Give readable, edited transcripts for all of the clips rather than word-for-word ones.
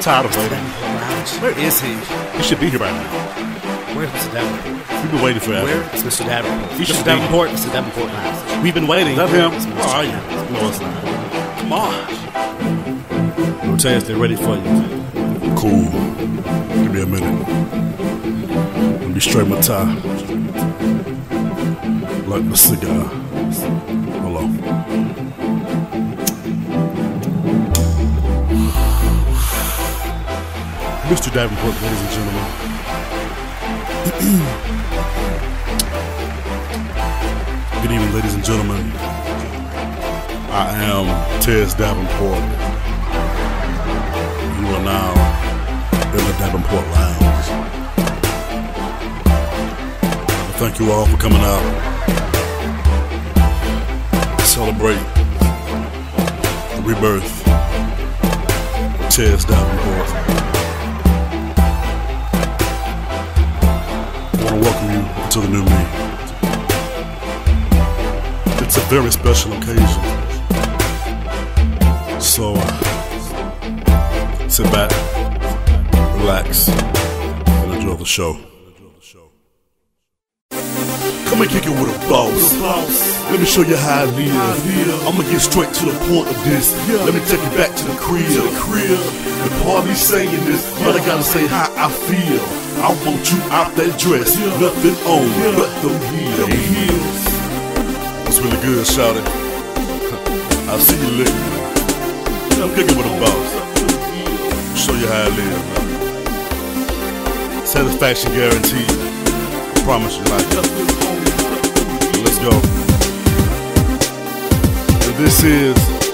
tired of waiting. Where is he? He should be here right now. Where's Mr. Davenport? We've been waiting for that. Where is Mr. Davenport? He should Mr. be. Davenport, Mr. Davenport now. We've been waiting. Is that him? Where are you? No, it's not. Come on. Cortez, they're ready for you. Cool. Give me a minute. Let me straighten my tie. Light my cigar. Hello. Mr. Davenport, ladies and gentlemen. Good evening, ladies and gentlemen. I am Tez Davenport. You are now in the Davenport Lounge. Thank you all for coming out to celebrate the rebirth of Tez Davenport. I want to welcome you to the new me. It's a very special occasion. So sit back, relax, and enjoy the show. Come and kick it with a boss. Let me show you how I live. I'ma get straight to the point of this. Let me take you back to the crib. The party saying this, but I gotta say how I feel. I want you out that dress, nothing on but them heels. It's really good, shawty. I see you licking. I'm kicking with a boss. Show you how I live. Satisfaction guaranteed. I promise you like it. Let's go. And this is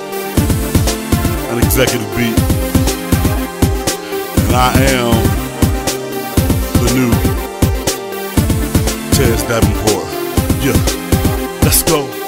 an executive beat. And I am the new Tez Davenport. Yeah, let's go.